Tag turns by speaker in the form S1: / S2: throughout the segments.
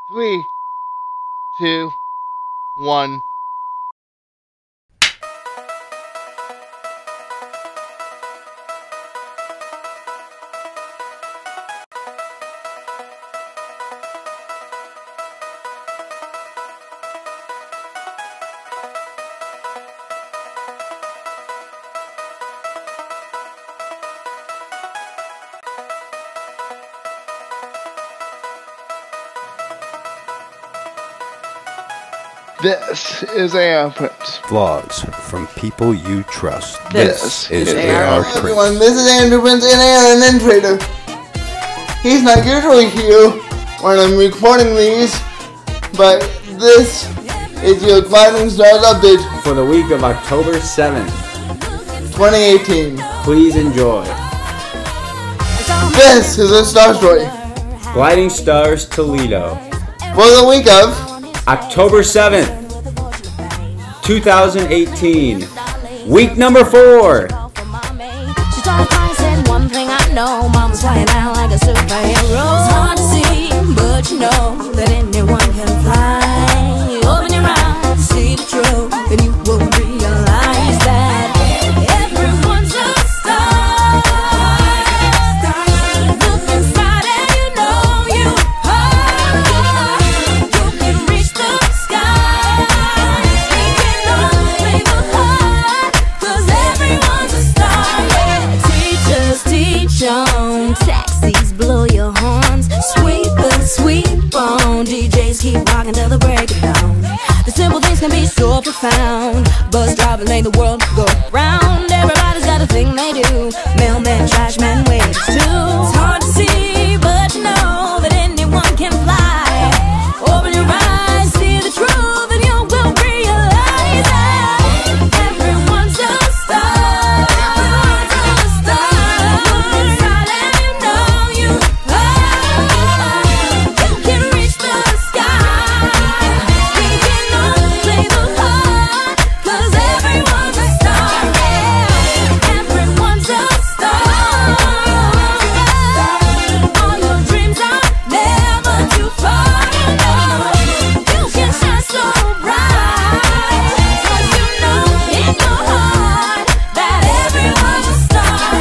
S1: 3, 2, 1. This is AR Prince.
S2: Vlogs from people you trust.
S1: This is
S2: AR
S1: Prince.
S3: Everyone, this is Andrew Prince in AR and then Trader. He's not usually here when I'm recording these, but this is your Gliding Stars update
S4: for the week of October 7th,
S3: 2018.
S4: Please enjoy.
S3: This is a star story
S4: Gliding Stars Toledo
S3: for the week of
S4: October 7th, 2018. Week number 4.
S5: She told me, said one thing I know, Mama's flying out like a superhero. It's hard to see, but you know that anyone can fly. Open your eyes, see the truth, and you will realize that everyone's a star. Look inside and you know you are. You can reach the sky. You can only the heart, 'cause everyone's a star. Yeah. Teachers teach on, taxis blow your horns, sweepers sweep on, DJs keep rocking till the break of dawn. The simple things can be so profound. Bus drivers make the world go round. Everybody's got a thing they do. Mailman, trash man, waiters too. It's hard to see, but you know that anyone can fly. Open your eyes, see the truth, and you will realize that everyone's a star. Everyone's a star. Look inside and you know you are. You can reach the sky. We can only the heart, 'cause everyone's a star. Yeah. Everyone's a star. All your dreams are never too far. You can shine so bright, 'cause you know in your heart that everyone's a star.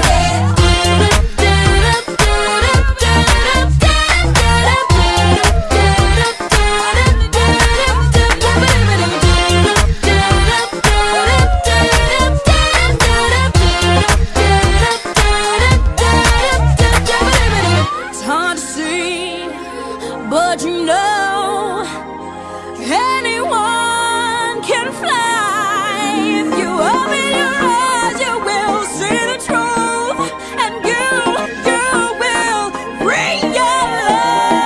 S5: It's hard to see, but you know anyone can fly. If you open your eyes, you will see the truth, and you will realize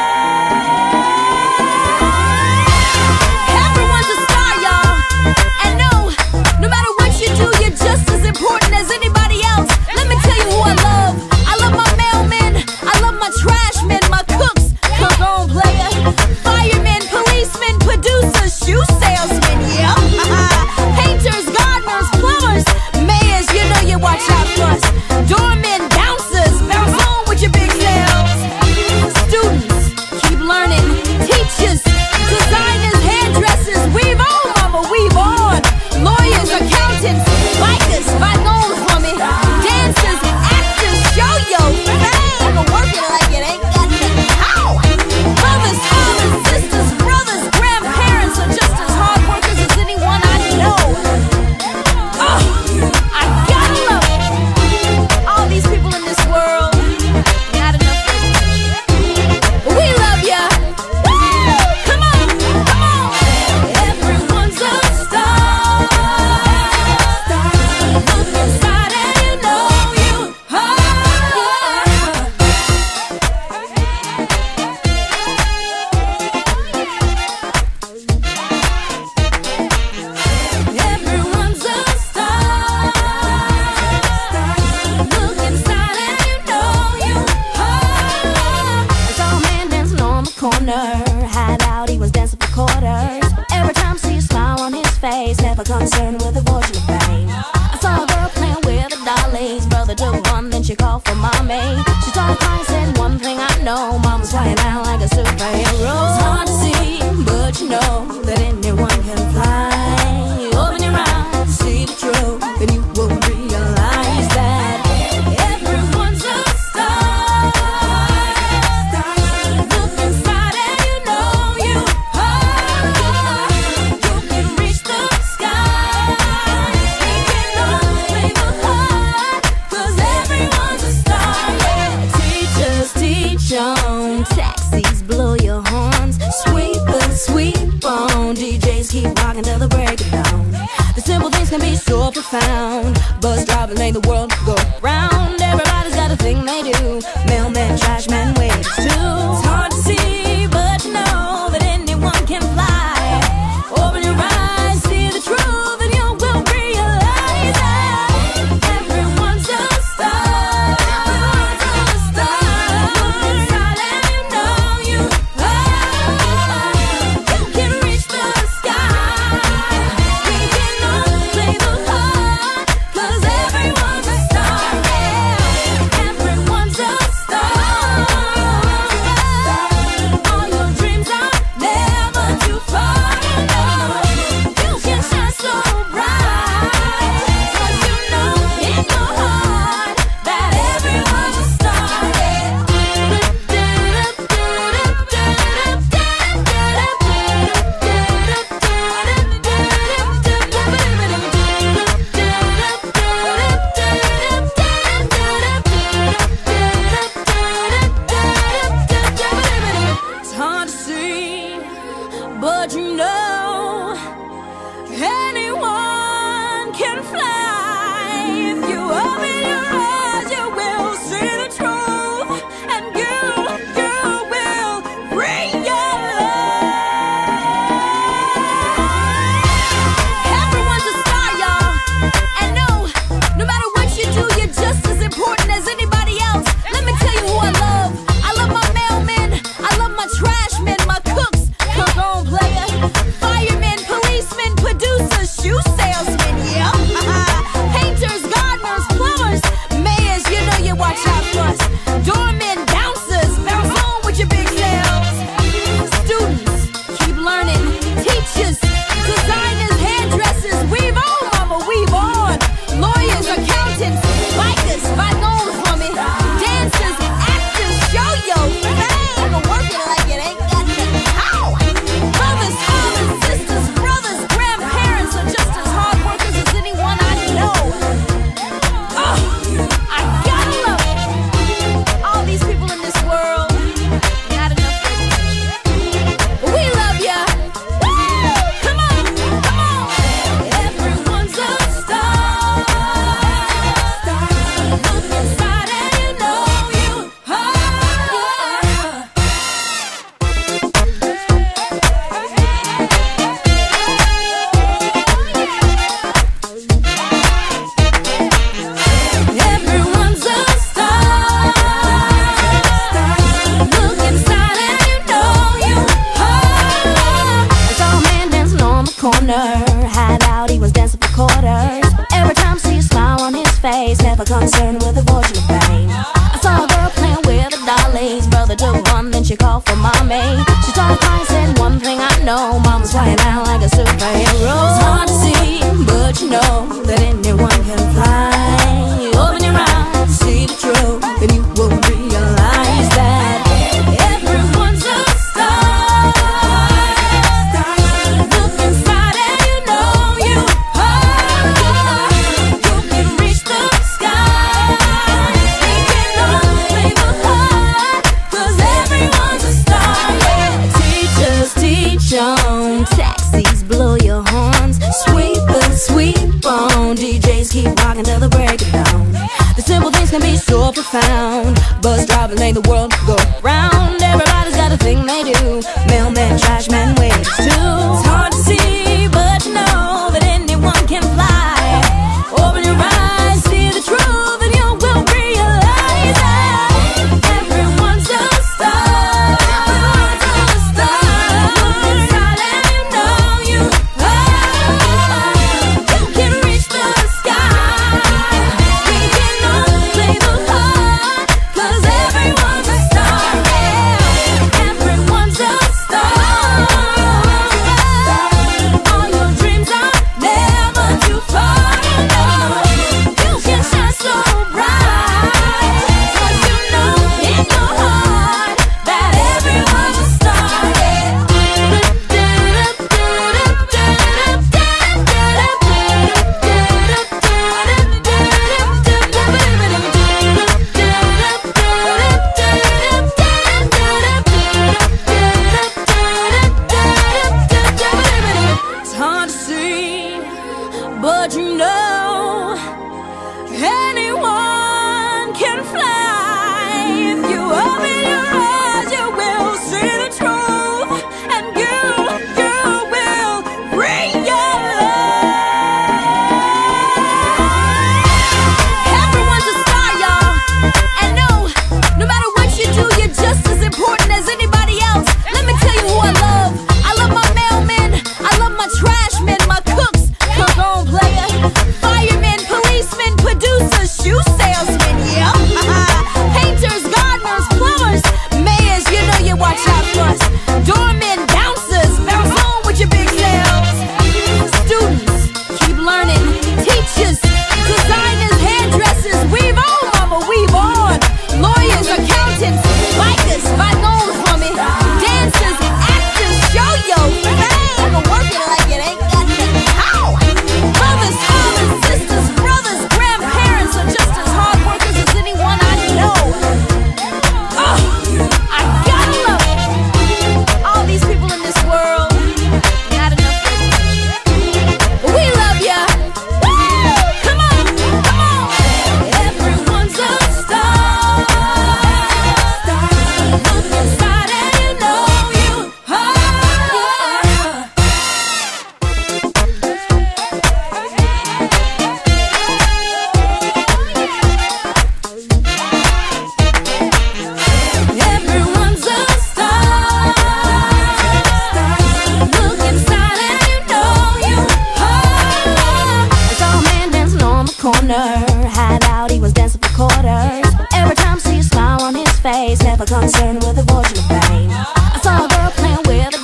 S5: everyone's a star, y'all. And no matter what you do, you're just as important as anybody else. Let me tell you who I love. I love my mailmen, I love my trash men, my cooks, cook on player, firemen, policemen, producers, shoe salesmen, yeah. Painters, gardeners, plumbers, mayors, you know you watch out for us. Doormen, bouncers, bounce on with your big selves. Students, keep learning. Teachers, designers, hairdressers, weave on, mama, weave on. Lawyers, accountants, bikers, bike on for me. Dancers, actors, show your fame. Working like it ain't got nothing. How? Mothers, fathers, sisters, brothers, grandparents are just as hard workers as anyone I know. Oh, I gotta love all these people in this world. Not enough recognition. But we love ya. Woo! Come on, come on. Everyone's a star. Look inside and you know you are. Everyone's a star. Look inside and you know you are. I saw a man dancing on the corner. Had out, he was dancing for quarters. Every time see a smile on his face, never concerned with the fortune of fame. I saw a girl playing with the dollies. Brother took one, then she called for mommy. She started crying, said one thing I know, Mama's flying out like a superhero. It's hard to see, your horns. Sweep on. DJs keep rocking till the break of dawn. The simple things can be so profound. Buzz drop and make the world go round. Everybody's got a thing they do. Mailman, trash man, waiters too. It's hard to see, but you know that anyone can fly. Open your eyes, see the truth, and you will realize that everyone's a star. Everyone's a star. Look inside and you know you are. You can reach the sky. We can all play the part, 'cause everyone's a star. Everyone's a star. All your dreams are never too far. You can shine so bright, 'cause you know in your heart that everyone's a star. It's hard to see, but you know anyone can fly. If you open your eyes, you will see the truth, and you will realize everyone's a star, y'all. And no matter what you do, you're just as important as anybody else. Let me tell you who I love. I love my mailmen, I love my trash men, my cooks, cook on player, firemen, policemen, producers, shoe salesmen, yeah. Painters, gardeners, plumbers, mayors, you know you watch out for us. Doormen, bouncers, bounce on with your big selves. Students, keep learning. Teachers, designers, hairdressers, weave on, mama, weave on. Lawyers, accountants, bikers, bike on for me. Dancers, actors, show your fame. Working like it ain't got nothing. How? Mothers, fathers, sisters, brothers, grandparents are just as hard workers as anyone I know. Oh, I gotta love all these people in this world. Not enough recognition. But we love ya. Woo! Come on, come on. Everyone's a star. Look inside and you know you are. Everyone's a star. Look inside and you know you are. I saw a man dancing on the corner. Had out, he was dancing for quarters. Every time see a smile on his face, never concerned with a fortune of fame. I saw a girl playing with the dollies. Brother took one, then she called for mommy. She started crying, said one thing I know, mama's flying out like a superhero. It's hard to see, but you know that anyone can fly. Open your eyes, see the truth, then you will realize that everyone's a star. Look inside and you know you are. You can reach the sky. We can all play the part, 'cause everyone's a star. Teachers teach on, taxis blow your horns. Sweep on. DJs keep rocking till the break of dawn. The simple things can be so profound. Buzz drop and make the world go round. Everybody's got a thing they do. Mailman, trash man, waiters too. It's hard to see, but you know that anyone can fly. Open your eyes, see the truth, and you will realize that everyone's a star. Everyone's a star. Look inside and you know you are. You can reach the sky. We can all play the part, 'cause everyone's a star. Everyone's a star.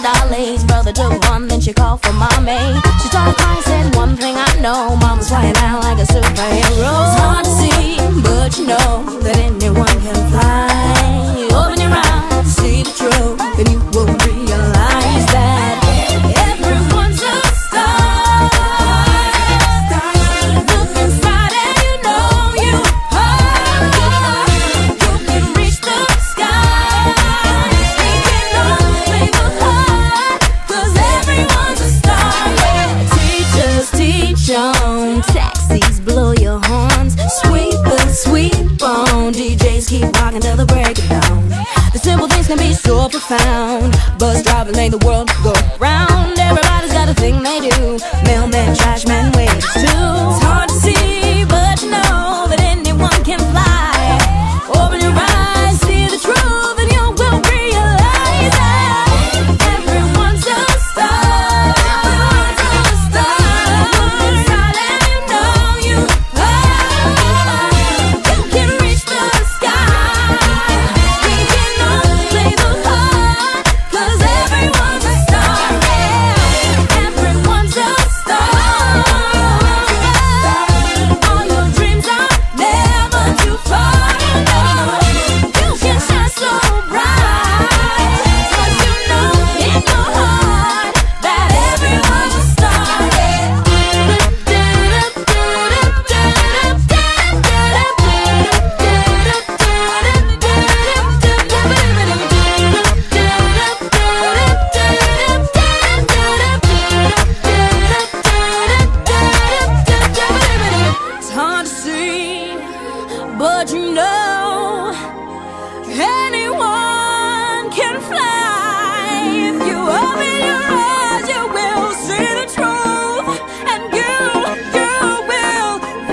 S5: dollies. Brother took one, then she called for mommy. She started crying, said one thing I know, Mama's flying out like a superhero. It's hard to see, but you know that anyone can fly. Open your eyes, see the truth, and you will realize that everyone's a star. Look inside and you know you are. You can reach the sky. We can all play the heart, 'cause everyone's a star. Yeah. Teachers teach on, taxis blow your horns, sweepers sweep on, DJs keep rocking till the break of dawn. The simple things can be so profound. Bus drivers make the world go round. Everybody's got a thing they do. Mailman, trash man, waiters too. It's hard to see, but you know that anyone can fly. Open your eyes, see the truth, and you will realize that everyone's a star. Everyone's a star. Look inside and you know you are. You can reach the sky. We can all play the part, 'cause everyone's a star. Yeah. Everyone's a star. All your dreams are never too far. You can shine so bright, 'cause you know in your heart that everyone's a star. It's hard to see, but you know anyone can fly. If you open your eyes, you will see the truth, and you will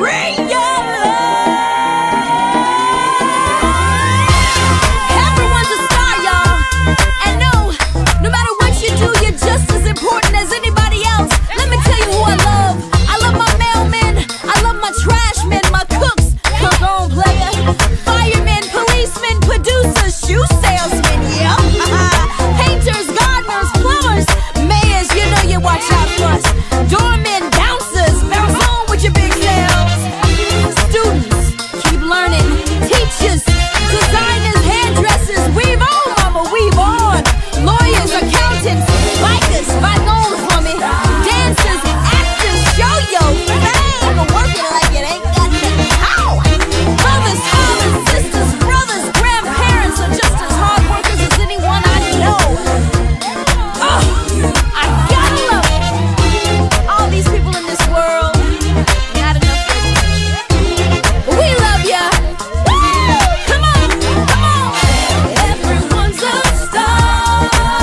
S5: realize everyone's a star, y'all. And no matter what you do, you're just as important as anybody else. Let me tell you who I love. I love my mailmen, I love my trash men, my cooks, cook on player, firemen, policemen, producers, shoe salesmen, yeah. Painters, gardeners, plumbers, mayors, you know you watch out for us. Doormen, bouncers, bounce on with your big selves. Students, keep learning. Teachers, designers, hairdressers, weave on, mama, weave on. Lawyers, accountants, bikers, fight on for me. Dancers, actors, show your face. Work it like it ain't got no power. Mothers, fathers, sisters, brothers, grandparents are just as hard workers as anyone I know. Oh, I gotta love all these people in this world. Not enough for you. But we love ya. Woo! Come on, come on. Everyone's a star.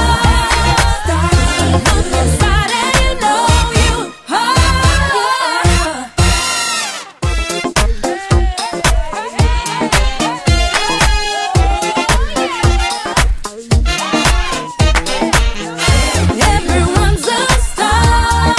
S5: Look inside and you know you are. Everyone's a star.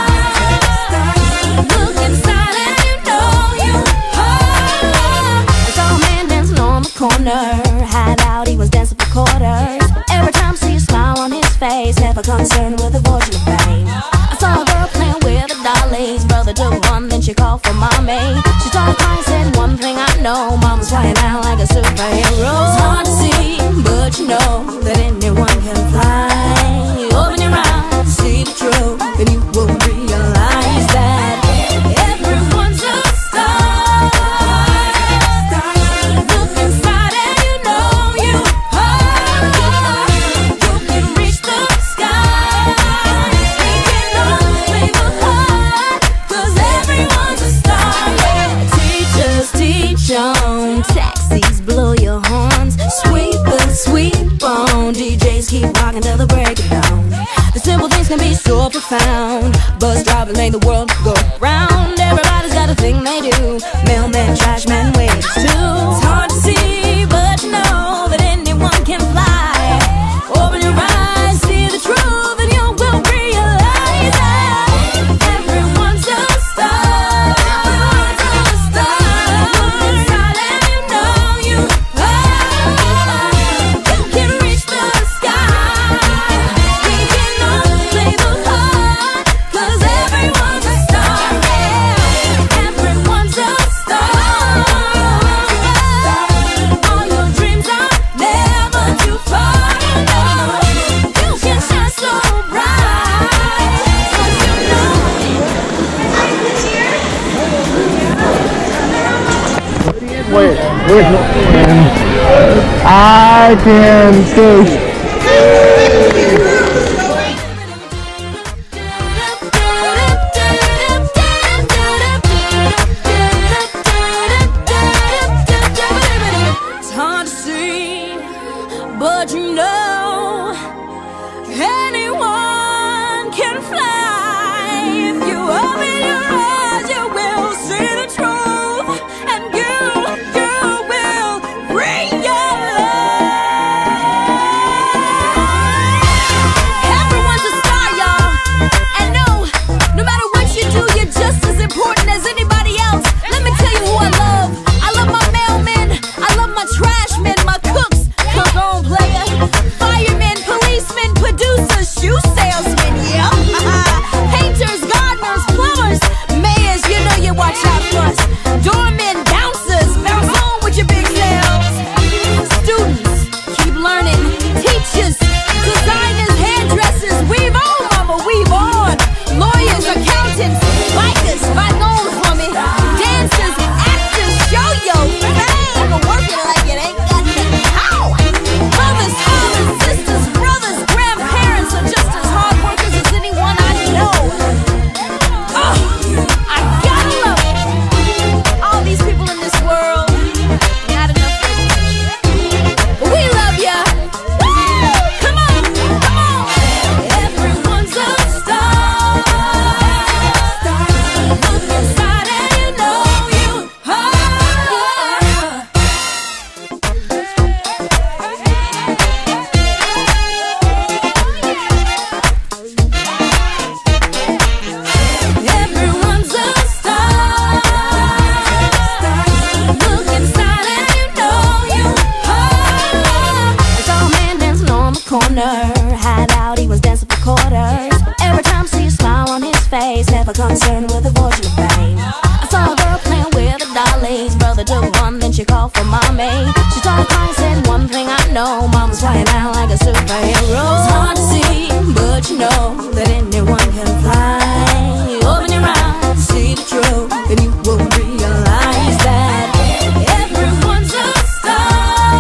S5: Look inside and you know you are. I saw a man dancing on the corner. Had out, he was dancing for quarters. Every time see a smile on his face, never concerned with the fortune of fame. I saw a girl playing with the dollies. Brother took one, then she called for mommy. She started crying, said one thing I know, Mama's flying out like a superhero. It's hard to see, but you know that anyone can fly. Open your eyes, see the truth, and you will realize that everyone's a star. Look inside and you know you are. You can reach the sky. We can all play the part, 'cause everyone's a star. Yeah. Teachers teach on, taxis blow your horns, sweepers sweep on, DJs keep rocking till the break of dawn. The simple things can be so profound. Bus drivers make the world go round. Everybody's got a thing they do. Mailman, trash man, waiters too. It's hard to see, but you know that anyone can fly. Open your eyes, see the truth, and you will realize that everyone's a star. Everyone's a star. Look inside and you know you are. You can reach the sky. We
S3: Wait, I can see.
S5: It's hard to see, but you know anyone can fly. If you open your eyes, you will see the truth, and you will realize everyone's a star, y'all. And no matter what you do, you're just as important as anybody else. Let me tell you who I love. I love my mailmen, I love my trash men, my cooks, cook on player, firemen, policemen, producers, shoe salesmen, yeah. Painters, gardeners, plumbers, mayors, you know you watch out for us. Doormen, bouncers, bounce on with your big selves. Students, keep learning. Teachers, designers, hairdressers, weave on, mama, weave on. Lawyers, accountants, bikers, bike on for me. Dancers, actors, show your fame. Work it like it ain't got nothing. How? Mothers, fathers, sisters, brothers, grandparents are just as hard workers as anyone I know. I gotta love all these people in this world. Not enough recognition. But we love ya. Woo! Come on, come on. Everyone's a star. Look inside and you know you are. Everyone's a star. Look inside and you know you are. I saw a man dancing on the corner. Had out, he was dancing for quarters. Every time I see a smile on his face, never concerned with the fortune of fame. I saw a girl playing with the dollies. Brother took one, then she called for mommy. She started crying, said one thing I know. Mama's flying out like a superhero. It's hard to see, but you know that anyone can fly. Open your eyes, see the truth, and you will realize that everyone's a star.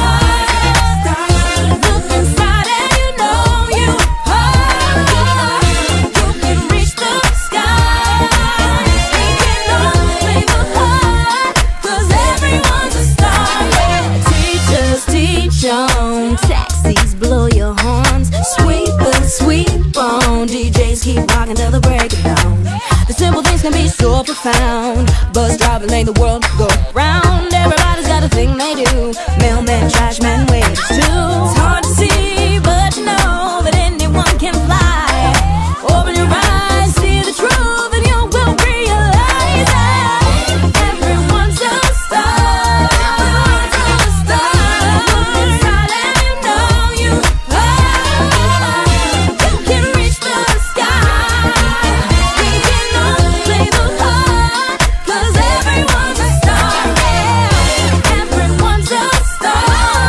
S5: Look inside and you know you are. You can reach the sky. You can only the heart, 'cause everyone's a star. Teachers teach on, taxis blow your horns, sweepers sweep on, DJs keep rocking till the break of dawn. The simple things can be so profound. Bus drivers make the world go round. Everybody's got a thing they do. Mailman, trash man, waiters too. It's hard to see, but you know that anyone can fly. Open your eyes, see the truth, and you will realize that everyone's a star. Everyone's a star. Look inside and you know you are. You can reach the sky. We can only the heart, 'cause everyone's a star. Everyone's a star.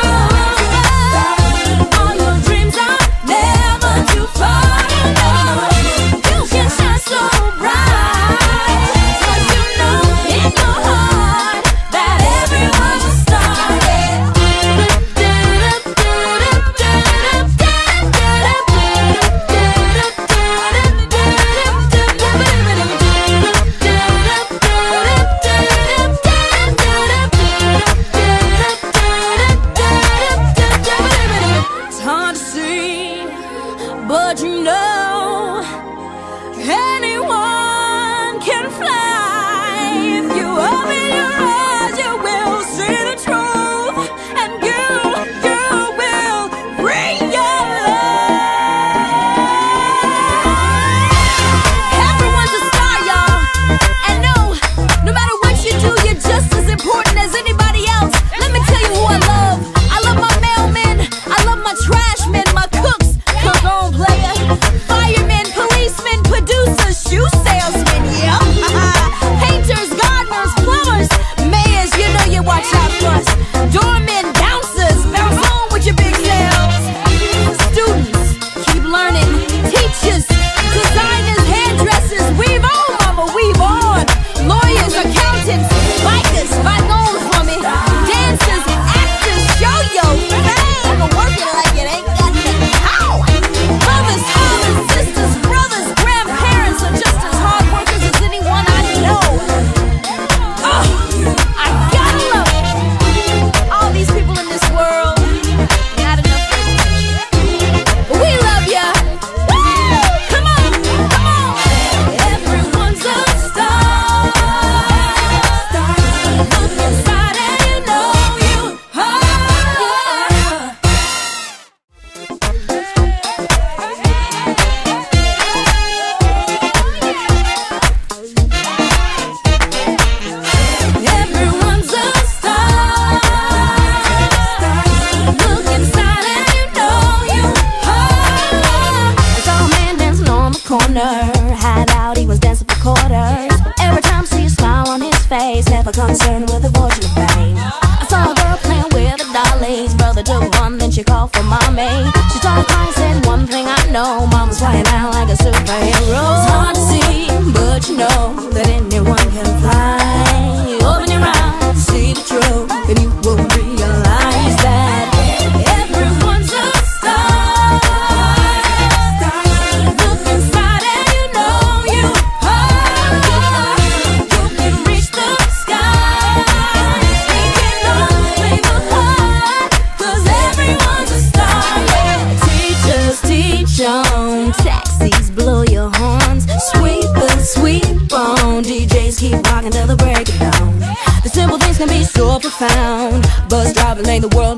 S5: All your dreams are never too far. You can shine so bright, 'cause you know in your heart that everyone's a star. It's hard to see, but you know anyone can fly. If you open your eyes, you will see the truth, and you will realize everyone's a star, y'all. And no matter what you do, you're just as important as anybody else. Let me tell you who I love. I love my mailmen, I love my trash men, my cooks, cook on player, firemen, policemen, producers, shoe salesmen, yeah. corner, had out, he was dancing for quarters. Every time I see a smile on his face, never concerned with the fortune of fame. I saw a girl playing with the dollies, brother took one, then she called for mommy. She started crying, said one thing I know, mama's flying out like a superhero. It's hard to see, but you know that anyone can fly. Open your eyes, see the truth, and you will realize that everyone's a star. Look inside and you know you are. You can reach the sky. You can only look hard, 'cause everyone's a star. Teachers teach on, taxis blow your horns, sweepers sweep on, DJs keep rocking till the break of dawn. The simple things can be so profound. Bus drivers make the world